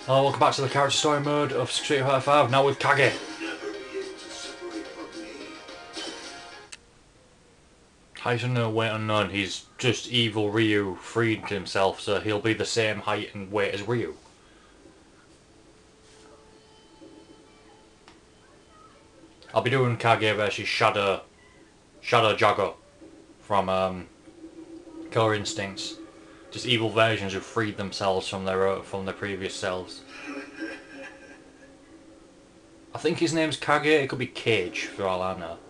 Hello, welcome back to the character story mode of Street Fighter 5, now with Kage. Height unknown, weight unknown. He's just evil Ryu freed himself, so he'll be the same height and weight as Ryu. I'll be doing Kage versus Shadow Jago from Killer Instincts. Just evil versions who freed themselves from their previous selves. I think his name's Kage. It could be Kage for all I know.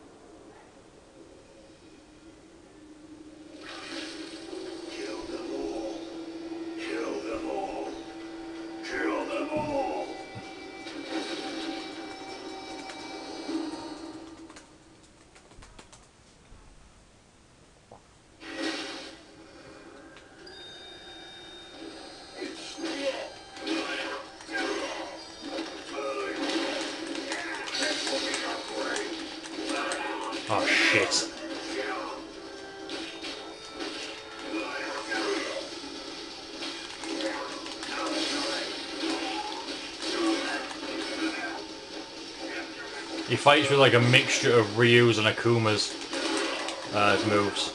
Oh shit. He fights with like a mixture of Ryu's and Akuma's moves.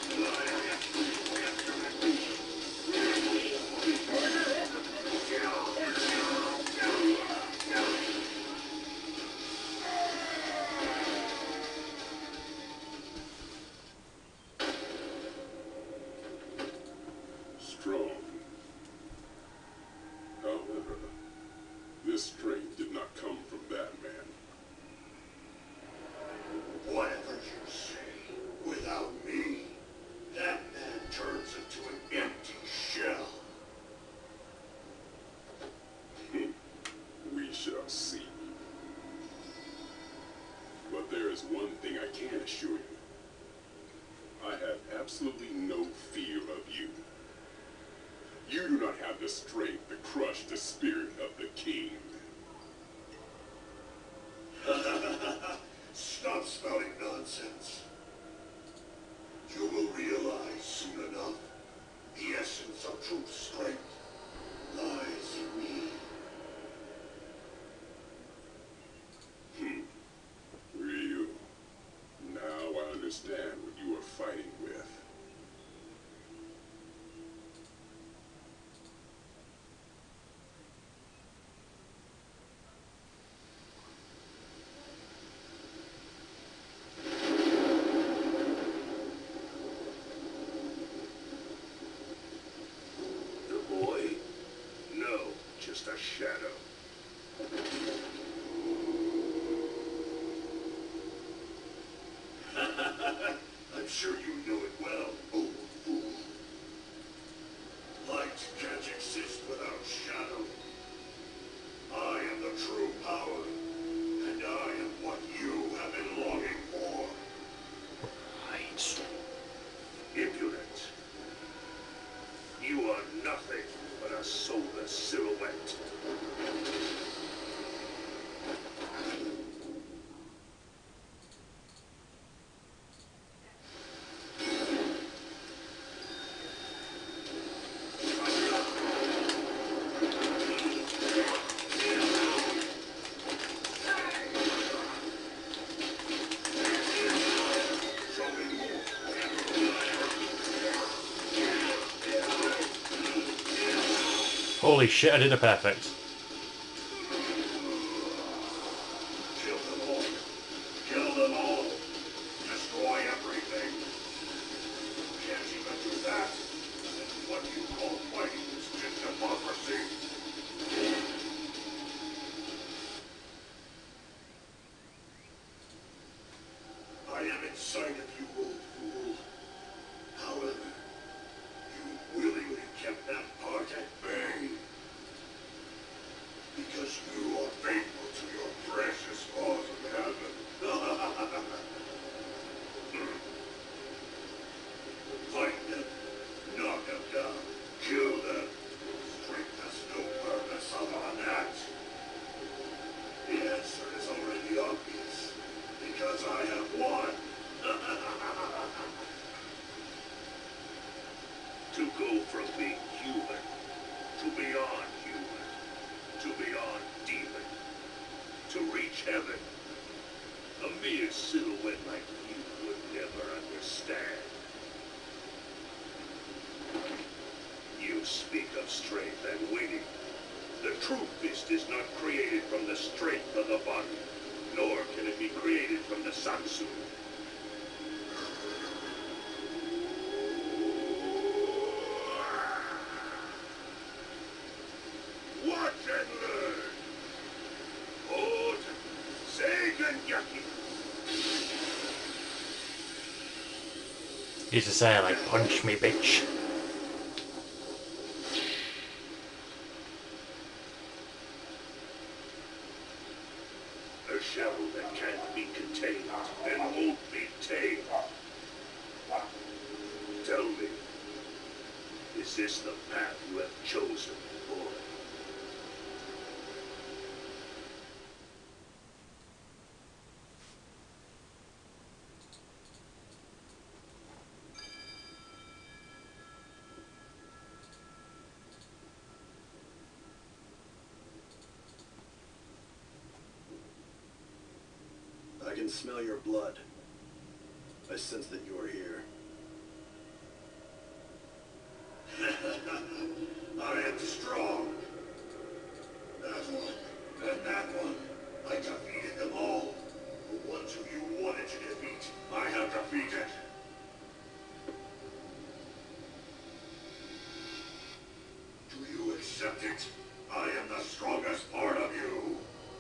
Strong. However, this strength did not come from that man. Whatever you say, without me, that man turns into an empty shell. We shall see. But there is one thing I can assure you. I have absolutely no fear of you. You do not have the strength to crush the spirit of the king. Stop spouting nonsense. You will realize soon enough the essence of true strength lies in me. Ryu, now I understand what you are fighting with. The boy? No, just a shadow. I'm sure you know it well, old fool. Light can't exist without shadow. I am the true power, and I am what you have been longing for. Right. Impudent. You are nothing but a soulless silhouette. Holy shit, I did a perfect. Kill them all. Kill them all. Destroy everything. Can't even do that. Then what you call fighting is just democracy. I am inside of you, old fool. However, you willingly kept that part at bay. Because you are faithful to your precious cause of heaven. Fight them. Knock them down. Kill them. Strength has no purpose other than that. The answer is already obvious. Because I have won. mere silhouette like you would never understand. You speak of strength and winning. The true fist is not created from the strength of the body, nor can it be created from the Sansu. Watch and learn. Hold Seiganyaki. He used to say like, punch me bitch. A shadow that can't be contained and won't be tamed. Tell me, is this the path you have chosen, boy? I can smell your blood. I sense that you are here. I am strong. That one, and that one. I defeated them all. The ones who you wanted to defeat, I have defeated. Do you accept it? I am the strongest part of you.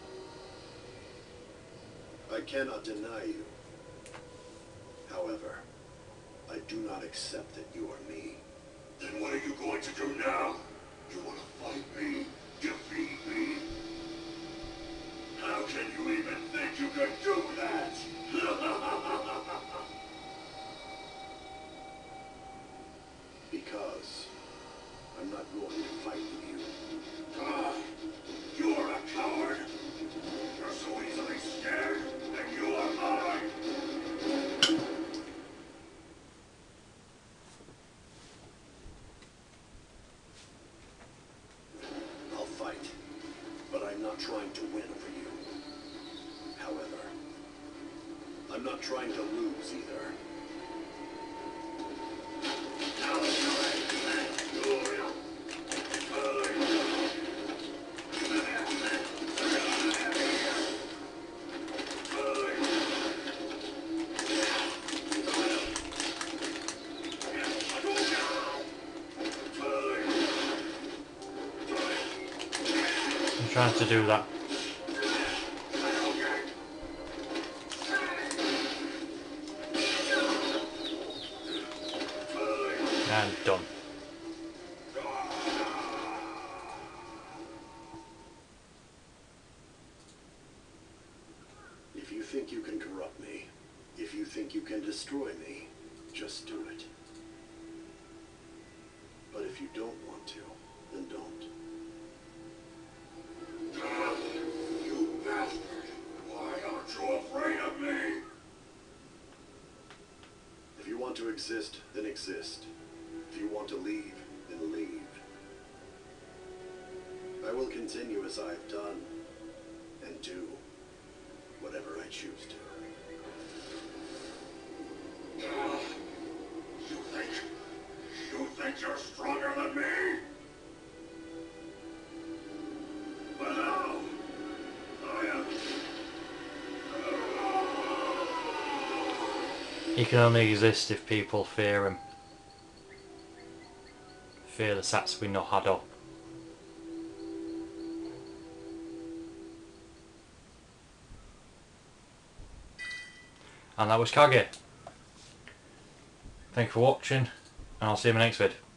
I cannot deny you. However, I do not accept that you are me. Then what are you going to do now? You want to fight me? Defeat me? How can you even think you can do that? Because I'm not going to fight with you. Ah, you're a coward. You're so easily scared, and you are mine. I'll fight, but I'm not trying to win for you. However, I'm not trying to lose either. I'm trying to do that. And done. If you think you can corrupt me, if you think you can destroy me, just do it. But if you don't want to, then don't. You bastard! Why aren't you afraid of me? If you want to exist, then exist. If you want to leave, then leave. I will continue as I have done, and do whatever I choose to. You think you're stronger than me? But no! I am... He can only exist if people fear him. Fear the Satsui no Hado. And that was Kage. Thank you for watching, and I'll see you in my next vid.